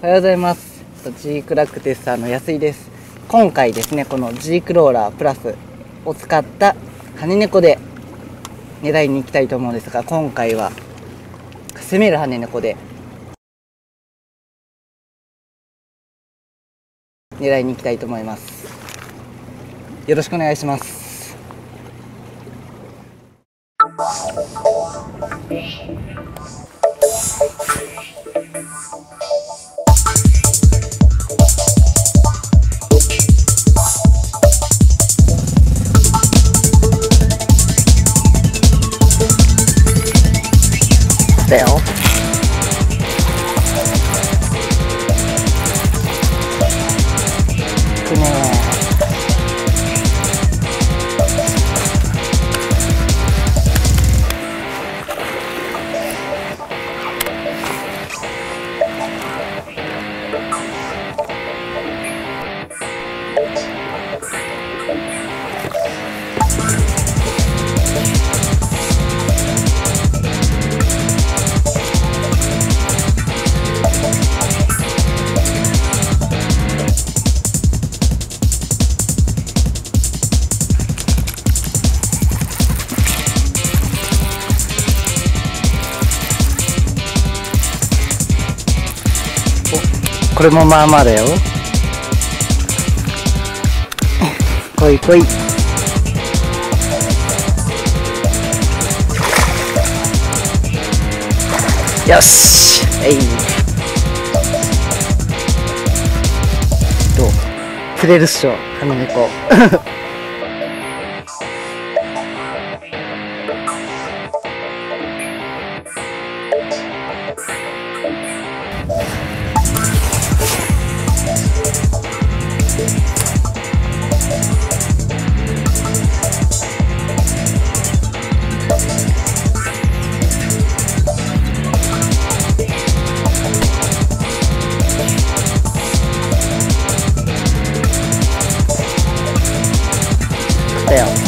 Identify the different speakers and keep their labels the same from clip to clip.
Speaker 1: おはようございます。G クラックテスターの安井です。今回ですね、この G クローラープラスを使った羽猫で狙いに行きたいと思うんですが、今回は攻める羽猫で狙いに行きたいと思います。よろしくお願いします。だよ。行くね。これもまあまあだよ。来い来い。よし、どう釣れるっしょ、羽猫。だよ。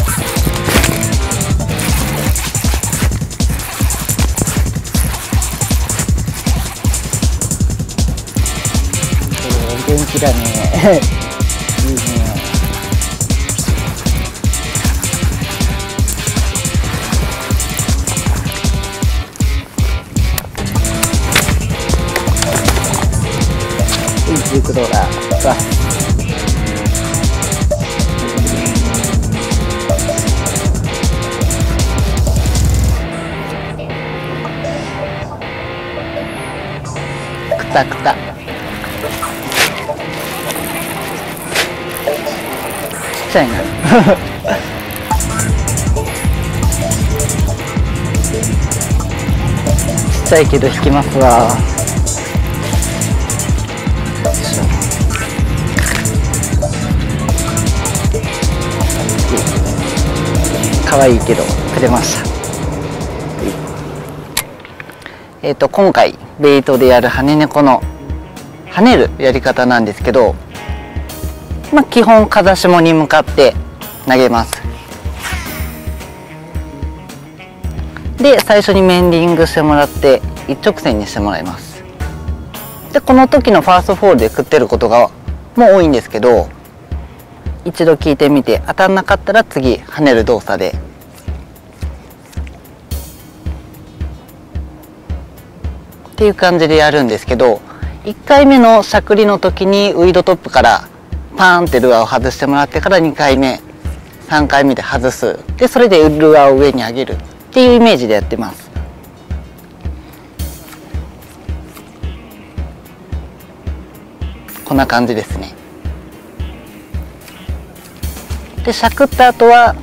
Speaker 1: 元気だね。いいね。G クローラーわ。くたくた。ちっちゃいな。ちっちゃいけど引きますわ。可愛いけど釣れました。今回ベイトでやる羽猫の跳ねるやり方なんですけど、基本風下に向かって投げます。で最初にメンディングしてもらって一直線にしてもらいます。でこの時のファーストフォールで食ってることがもう多いんですけど、一度聞いてみて当たんなかったら次跳ねる動作でっていう感じでやるんですけど、1回目のしゃくりの時にウイドトップからパーンってルアーを外してもらってから2回目3回目で外す。でそれでルアーを上に上げるっていうイメージでやってます。こんな感じですね。でしゃくった後は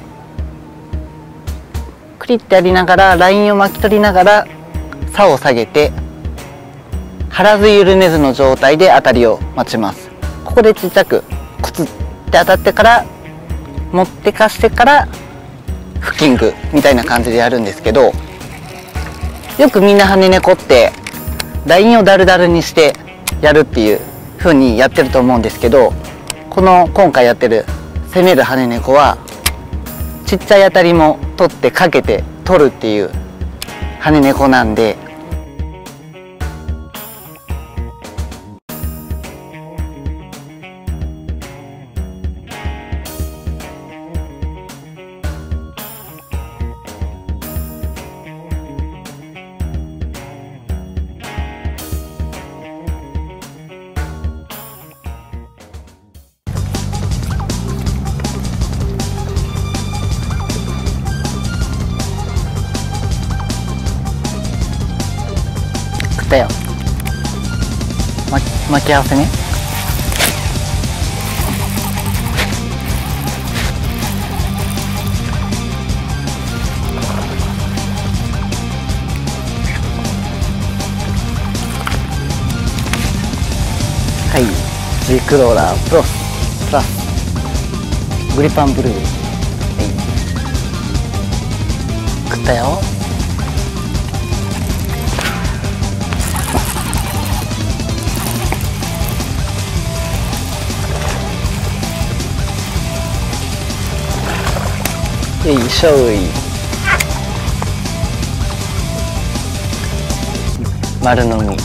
Speaker 1: クリッてやりながらラインを巻き取りながら竿を下げて張らず緩めずの状態で当たりを待ちます。ここでちっちゃくコツって当たってから持ってかしてからフッキングみたいな感じでやるんですけど、よくみんな羽猫ってラインをダルダルにしてやるっていう風にやってると思うんですけど、この今回やってる攻める羽猫はちっちゃい当たりも取ってかけて取るっていう羽猫なんで、 巻き合わせね。はい、G クローラープラスグリパンブルー、はい、食ったよ。よいしょい。丸飲み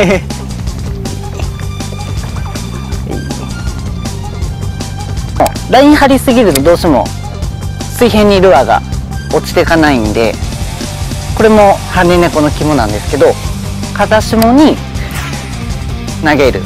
Speaker 1: ライン張りすぎるとどうしても水平にルアーが落ちていかないんで、これも羽猫の肝なんですけど、風下に投げる。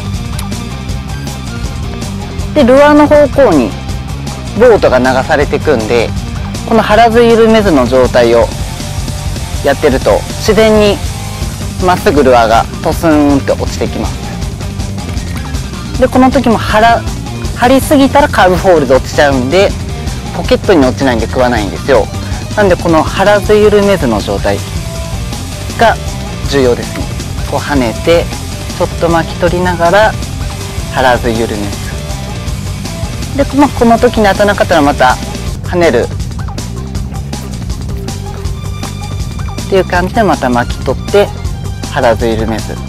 Speaker 1: でルアーの方向にボートが流されていくんで、この張らず緩めずの状態をやってると自然にまっすぐルアーがトスンって落ちてきます。でこの時も張りすぎたらカーブホールで落ちちゃうんで、ポケットに落ちないんで食わないんですよ。なんでこの張らず緩めずの状態が重要ですね。こう跳ねてちょっと巻き取りながら張らず緩めずで、この時に当たらなかったらまた跳ねるっていう感じでまた巻き取って張らず緩めず。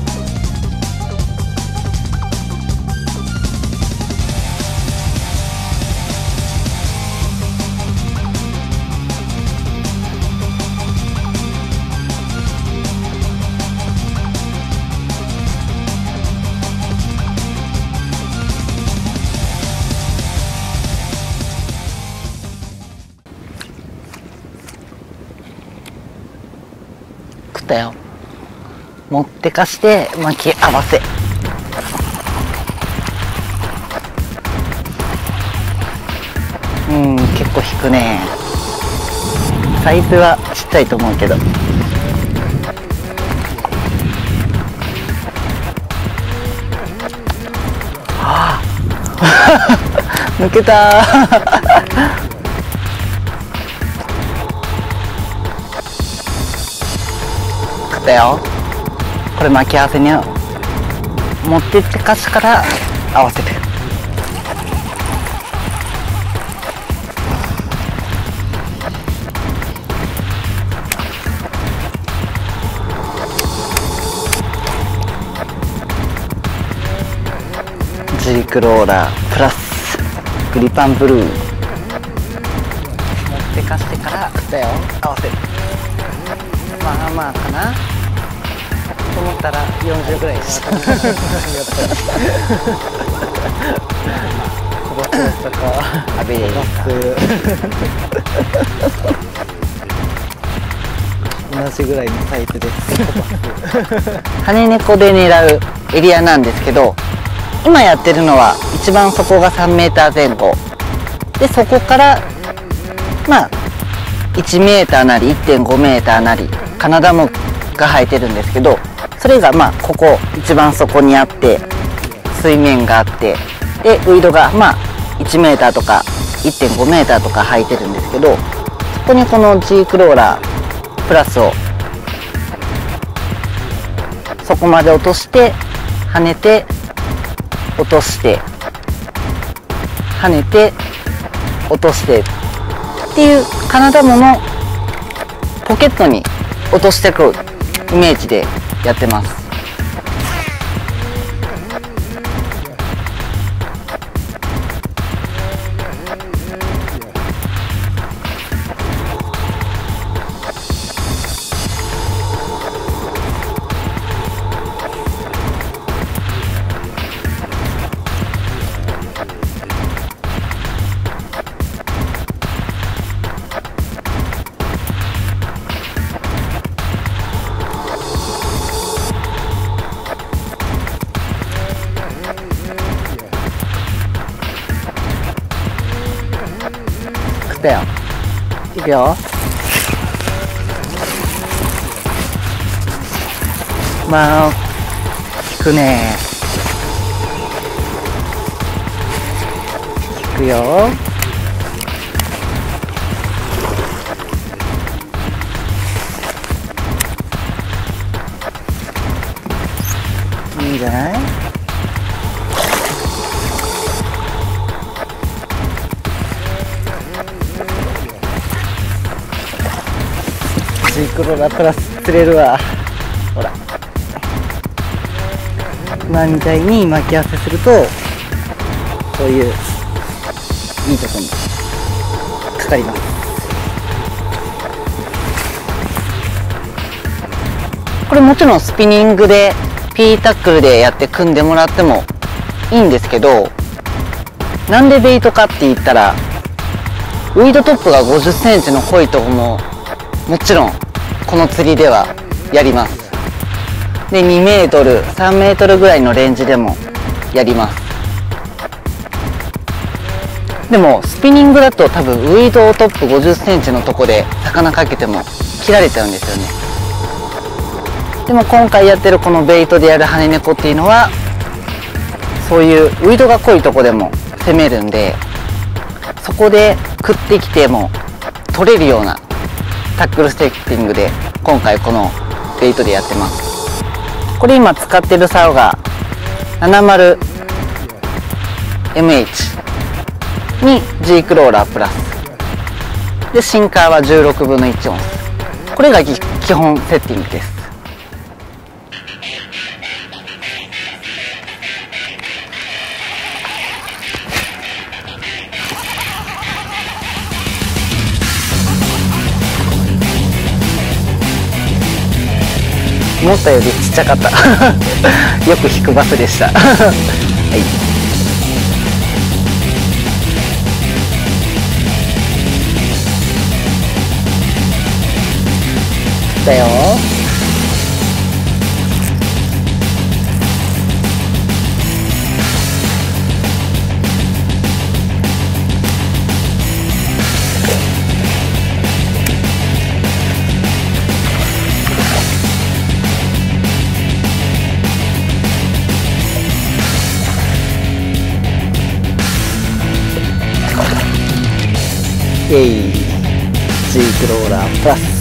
Speaker 1: 食ったよ。持ってかして巻き合わせ。結構引くね。サイズはちっちゃいと思うけど。ああ抜けた食ったよ。これ巻き合わせに持ってってかしから合わせて。G クローラープラスグリパンブルー持ってかしてから食ったよ。合わせる。まあまあかなと思ったら40ぐらいでしたこぼつだったかあべれです同じぐらいのサイズです羽猫で狙うエリアなんですけど、今やってるのは一番底が3メーター前後で、そこからまあ1メーターなり 1.5 メーターなりカナダモが生えてるんですけど、それがまあここ一番底にあって水面があって、でウイドがまあ1メーターとか 1.5 メーターとか生えてるんですけど、そこにこの G クローラープラスをそこまで落として跳ねて落として跳ねて落としてっていうカナダモのポケットに落としていくイメージでやってます。だよ。いくよ。まあくね。いくよ。いいんじゃない？ジークロラプラス釣れるわ。ほら、今みたいに巻き合わせするとこういういいとこにかかります。これもちろんスピニングでピータックルでやって組んでもらってもいいんですけど、なんでベイトかって言ったら、ウィードトップが50センチの濃いとこももちろんこの釣りではやります。で2メートル3メートルぐらいのレンジでもやります。でもスピニングだと多分ウィードトップ50センチのとこで魚かけても切られちゃうんですよね。でも今回やってるこのベイトでやる羽猫っていうのは、そういうウィードが濃いとこでも攻めるんで、そこで食ってきても取れるようなタックルセッティングで今回このベイトでやってます。これ今使ってる竿が 70MH に G クローラープラスで、シンカーは16分の1オンス。これが基本セッティングです。思ったよりちっちゃかったよく引くバスでしたはい、だよ。G クローラープラス